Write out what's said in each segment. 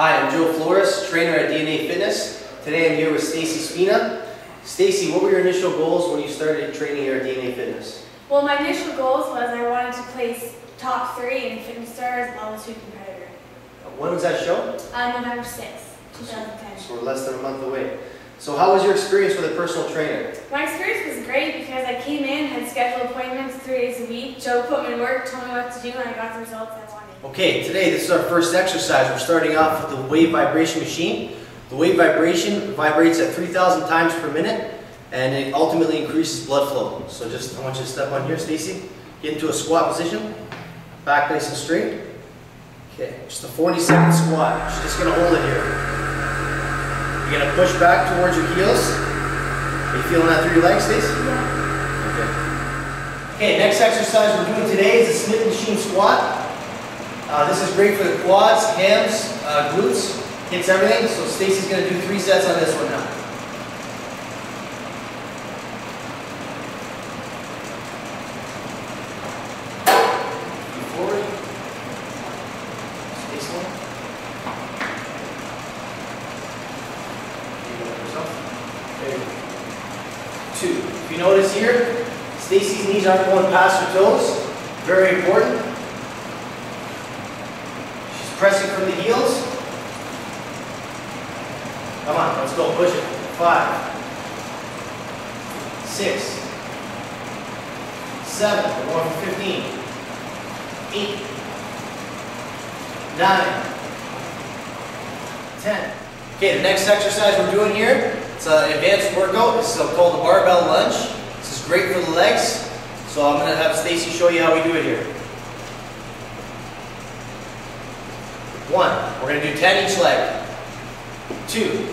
Hi, I'm Joe Flores, trainer at DNA Fitness. Today I'm here with Stacy Spina. Stacy, what were your initial goals when you started training here at DNA Fitness? Well, my initial goals was I wanted to place top 3 in Fitness Stars Level 2 competitor. When was that show? November 6th, 2010. So we're less than a month away. So how was your experience with a personal trainer? My experience was great because I came in, had scheduled appointments 3 days a week. Joe put me to work, told me what to do, and I got the results I wanted. Okay, today this is our first exercise. We're starting off with the wave vibration machine. The wave vibration vibrates at 3,000 times per minute, and it ultimately increases blood flow. So I want you to step on here, Stacy. Get into a squat position. Back nice and straight. Okay, just a 40-second squat. You're just gonna hold it here. You're gonna push back towards your heels. Are you feeling that through your legs, Stacy? Yeah. Okay, next exercise we're doing today is a Smith machine squat. This is great for the quads, hams, glutes, hits everything. So Stacy's going to do 3 sets on this one now. Forward. Stay slow. There you go. 2. If you notice here, Stacy's knees aren't going past her toes. Very important. Pressing from the heels. Come on, let's go, push it. 5, 6, 7, we're going for 15, 8, 9, 10. Okay, the next exercise we're doing here, it's an advanced workout. This is called the barbell lunge. This is great for the legs. So I'm going to have Stacy show you how we do it here. 1, we're going to do 10 each leg. 2,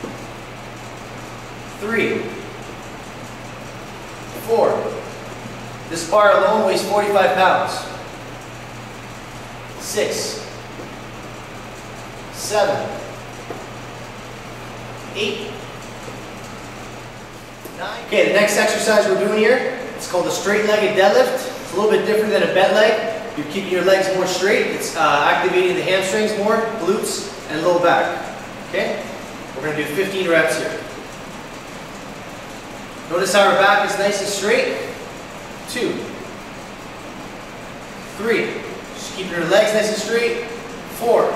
3, 4. This bar alone weighs 45 pounds. 6, 7, 8, 9. Okay, the next exercise we're doing here, it's called the straight-legged deadlift. It's a little bit different than a bent leg. You're keeping your legs more straight. It's activating the hamstrings more, glutes, and low back. Okay? We're going to do 15 reps here. Notice how our back is nice and straight. 2, 3. Just keep your legs nice and straight. 4,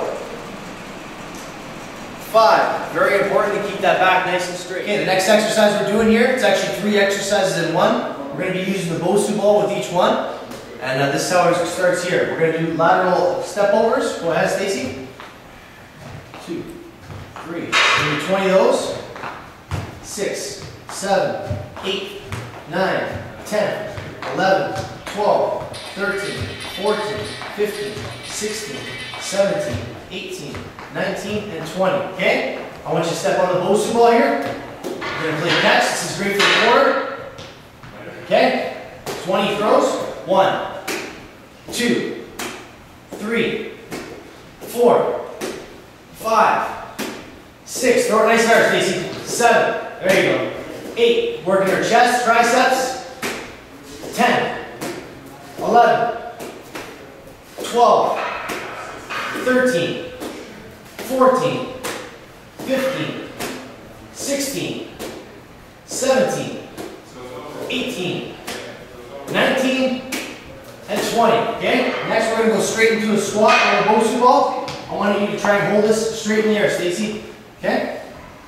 5. Very important to keep that back nice and straight. Okay, the next exercise we're doing here, it's actually 3 exercises in one. We're going to be using the Bosu ball with each one. And this is how it starts here. We're going to do lateral step overs. Go ahead, Stacy. 2, 3. We're going to do 20 of those. 6, 7, 8, 9, 10, 11, 12, 13, 14, 15, 16, 17, 18, 19, and 20. Okay? I want you to step on the Bosu ball here. We're going to play catch. This is great for the core. Okay? 20 throws. 1, 2, 3, 4, 5, 6. Throw it nice and hard, Stacy. 7. There you go. 8. Working your chest, triceps. 10, 11, 12, 13, 14, 15, 16, 17, 18, 19, and 20, okay? Next we're going to go straight into a squat on a Bosu ball. I want you to try and hold this straight in the air, Stacy. Okay?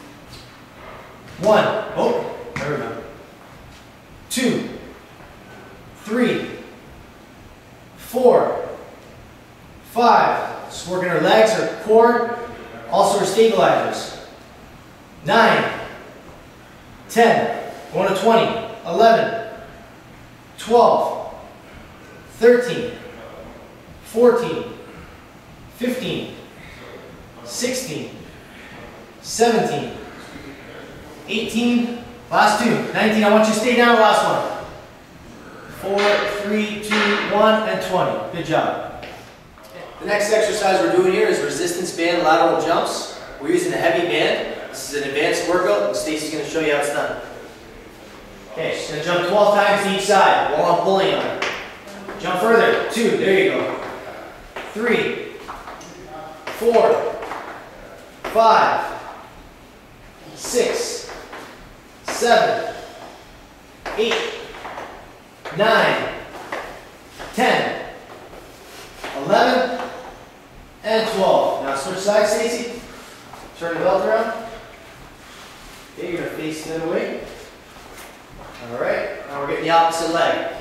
1, oh, there we go. 2, 3, 4, 5. Just working our legs, our core, also our stabilizers. 9, 10, going to 20, 11, 12, 13, 14, 15, 16, 17, 18, last 2, 19. I want you to stay down, last one. 4, 3, 2, 1, and 20. Good job. The next exercise we're doing here is resistance band lateral jumps. We're using a heavy band. This is an advanced workout, and Stacy's going to show you how it's done. Okay, she's going to jump 12 times to each side while I'm pulling on her. Jump further. 2, there you go. 3, 4, 5, 6, 7, 8, 9, 10, 11, and 12. Now switch sides, Stacy. Turn the belt around. Okay, you're going to face the other way. Alright, now we're getting the opposite leg.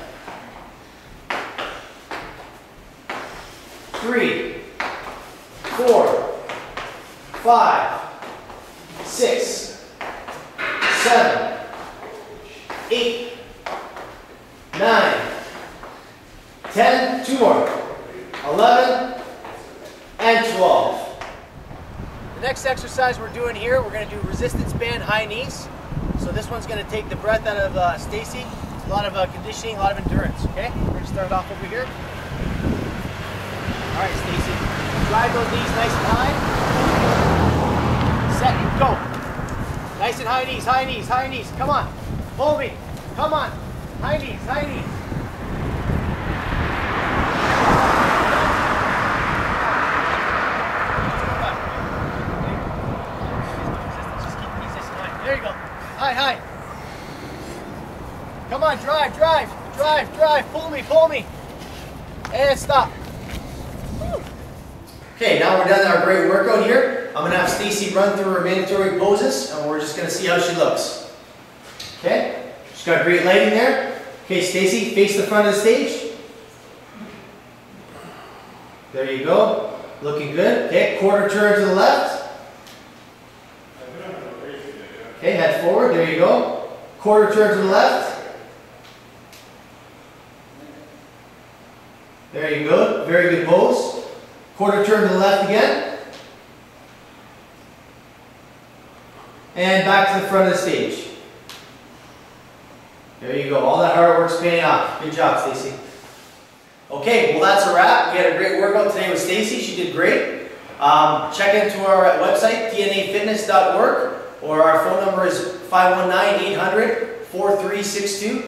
3, 4, 5, 6, 7, 8, 9, 10, 2 more, 11, and 12. The next exercise we're doing here, we're going to do resistance band high knees. So this one's going to take the breath out of Stacy. A lot of conditioning, a lot of endurance, okay? We're going to start off over here. All right, Stacy, drive those knees nice and high. Set and go. Nice and high knees, high knees, high knees. Come on, pull me. Come on, high knees, high knees. There you go. High, high. Come on, drive, drive, drive, drive. Pull me. And stop. Okay, now we're done our great workout here. I'm going to have Stacy run through her mandatory poses, and we're just going to see how she looks. Okay? She's got great lighting there. Okay, Stacy, face the front of the stage. There you go. Looking good. Okay, quarter turn to the left. Okay, head forward. There you go. Quarter turn to the left. There you go. Very good pose. Quarter turn to the left again. And back to the front of the stage. There you go. All that hard work's paying off. Good job, Stacy. Okay, well that's a wrap. We had a great workout today with Stacy. She did great. Check into our website, dnafitness.org, or our phone number is 519-800-4362.